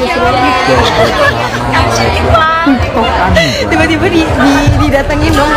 Tiba-tiba didatengin dong.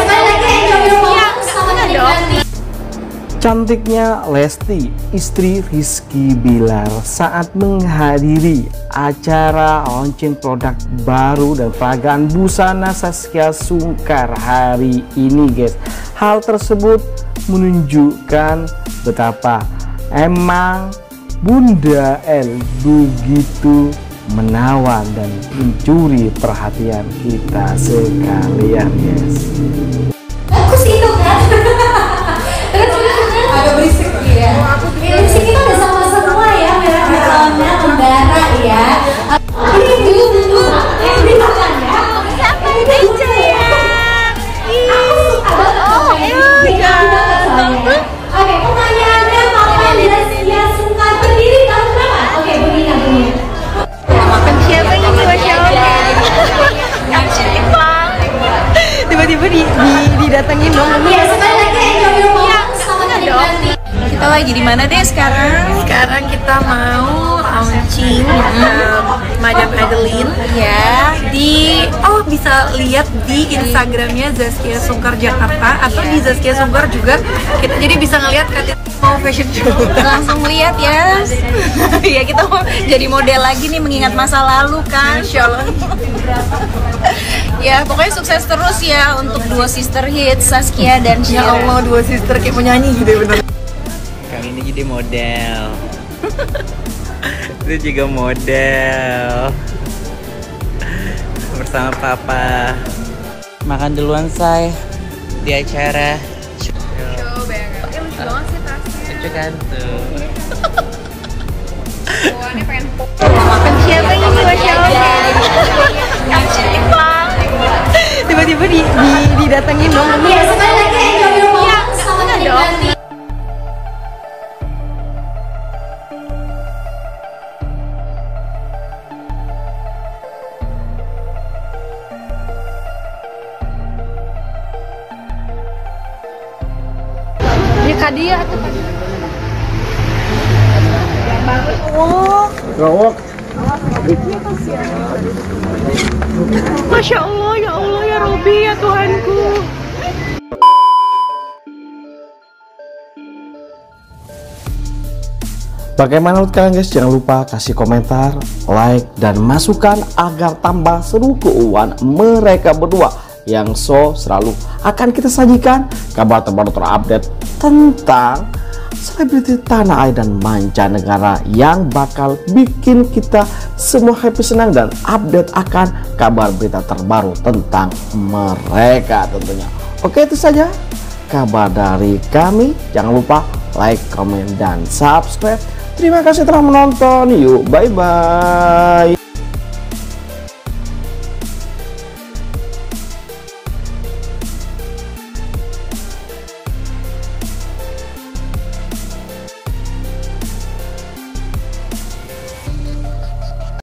Cantiknya Lesti, istri Rizky Bilar, saat menghadiri acara launching produk baru dan peragaan busana Zaskia Sungkar hari ini, guys. Hal tersebut menunjukkan betapa emang Bunda L begitu menawan dan mencuri perhatian kita sekalian, guys. Bagus itu kan? Agak berisik ya. Ini sih kita udah sama semua ya, merah-merahnya membara ya. Ini dulu, ini makan ya. Siapa ini sayang? Oh iya. Oke, pertanyaannya Papa Zaskia Sungkar berdiri tahun berapa? Oke, begini. Makan siapa ini, Masya Allah. Cantik banget. Tiba-tiba didatengin dong. Iya, sekali lagi Kita lagi di mana deh sekarang? Sekarang kita mau launching Madam Adeline Ya. bisa lihat di Instagramnya Zaskia Sungkar Jakarta atau di Zaskia Sungkar juga kita jadi bisa ngelihat Katia mau fashion show. Langsung lihat ya. Ya kita mau jadi model lagi nih mengingat masa lalu kan. Insya Allah. Ya pokoknya sukses terus ya untuk dua sister hits Zaskia dan Ya Shira. Allah, dua sister kayak penyanyi gitu ya bener. Kali ini jadi model. Itu juga model. Bersama papa. Makan duluan say di acara. Coba ya, lucu banget sih tasnya. Lucu kan tuh. Bawaannya pengen Makan siapa ini, Masya Allah. Cantik banget. Tiba-tiba didatengin dong. Iya, sekali lagi sama dong. Kadia tuh. Masya Allah, ya Allah, ya Robi, ya Tuhanku. Bagaimana menurut kalian, guys? Jangan lupa kasih komentar, like, dan masukan agar tambah seru keuangan mereka berdua yang selalu akan kita sajikan kabar terbaru terupdate tentang selebriti tanah air dan mancanegara yang bakal bikin kita semua happy, senang, dan update akan kabar berita terbaru tentang mereka tentunya. Oke, itu saja kabar dari kami. Jangan lupa like, komen, dan subscribe. Terima kasih telah menonton. Yuk, bye-bye.